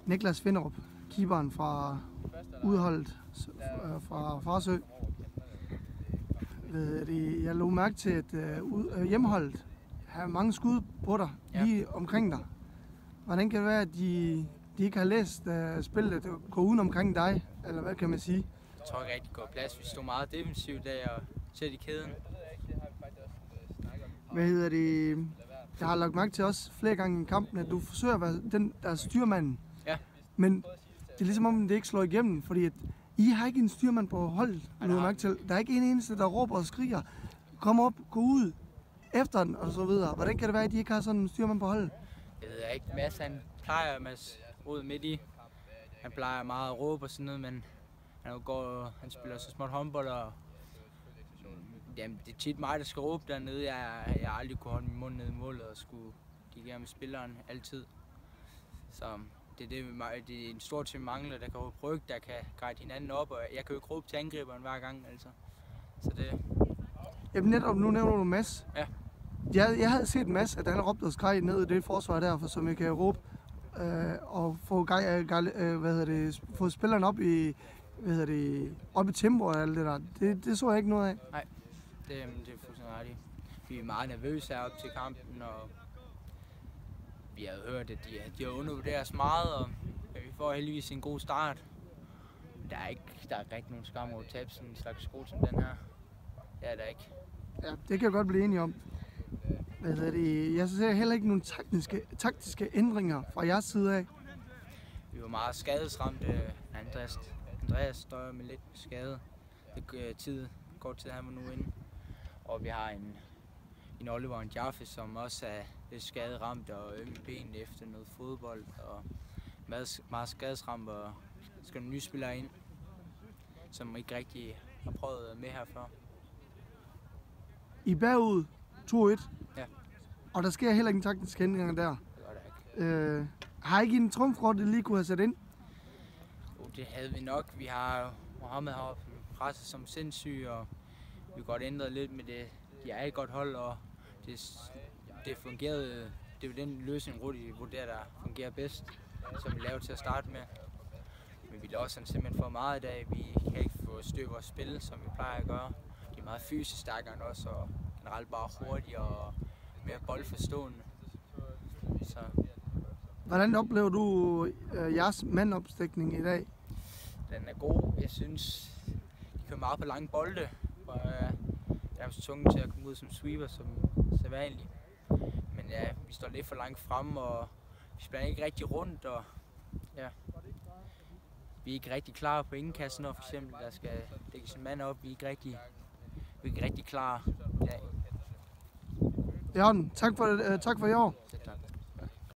Niklas Finderup, keeperen fra udholdet fra Farsø. Jeg lå mærke til, at hjemmeholdet har mange skud på dig, lige omkring dig. Hvordan kan det være, at de ikke har læst spillet gå uden omkring dig, eller hvad kan man sige? Jeg tror ikke rigtig går plads. Vi stod meget defensivt der og sæt i kæden. Jeg har lagt mærke til også flere gange i kampen, at du forsøger at være den, der er styrmanden. Ja. Men det er ligesom om, det ikke slår igennem, fordi at I har ikke en styrmand på holdet. Der er ikke en eneste, der råber og skriger. Kom op, gå ud efter den og så videre. Hvordan kan det være, at I ikke har sådan en styrmand på holdet? Jeg ved ikke. Mads, han plejer Mads Rod midt i. Han plejer meget at råbe og sådan noget, men han spiller så småt håndbold, og jamen, det er tit mig, der skal råbe dernede. Jeg har aldrig kunne holde min mund nede i målet og skulle give med spilleren altid. Så det er en stor ting mangler, der kan råbe ryg, der kan guide hinanden op, og jeg kan jo ikke råbe til angriberen hver gang, altså. Så det... Jamen netop, nu nævner du Mads. Ja. Jeg havde set Mads, at han råbte og skreg ned i det forsvar der, som jeg kan råbe og få spilleren op i op i tempo og alt det der. Det så jeg ikke noget af. Nej, det er fuldstændig rigtigt. Vi er meget nervøse herop til kampen, og vi har hørt, at de har undervurderet os meget, og vi får heldigvis en god start. Der er ikke rigtig nogen skam over at tabe sådan en slags skole som den her. Det er der ikke. Ja, det kan jeg godt blive enig om. Jeg ser heller ikke nogen taktiske ændringer fra jeres side af. Vi var meget skadesramte. Andreas støjer med lidt skade. Kort tid han var nu inde. Og vi har en Oliver og en Jaffe, som også er lidt skaderamt og ømme ben efter noget fodbold. Og meget skadesramt, og skal nogle nye spillere ind, som ikke rigtig har prøvet med her før. I bagud 2-1. Ja. Og der sker heller ikke en taktisk ændringer der. Det gør der ikke. Har I ikke en trumfkort, I lige kunne have sat ind? Jo, det havde vi nok. Vi har Mohammed heroppe presset som sindssyg, og vi har godt ændret lidt med det. De er et godt hold, og det fungerede. Det er jo den løsning, Rudi vurderer, der fungerer bedst, som vi lavede til at starte med. Men vi låser simpelthen for meget i dag. Vi kan ikke få styr på vores spil, som vi plejer at gøre. De er meget fysisk stærkere end os, og generelt bare hurtigere og mere boldforstående. Så. Hvordan oplever du jeres mandopstikning i dag? Den er god. Jeg synes, de kører meget på lange bolde, og jeg er så tvunget til at komme ud som sweeper, som sædvanligt. Men ja, vi står lidt for langt frem, og vi spiller ikke rigtig rundt, og ja, vi er ikke rigtig klar på indkassen, når for eksempel der skal lægges en mand op. Vi er ikke rigtig klar i dag. Jørgen, tak for i år.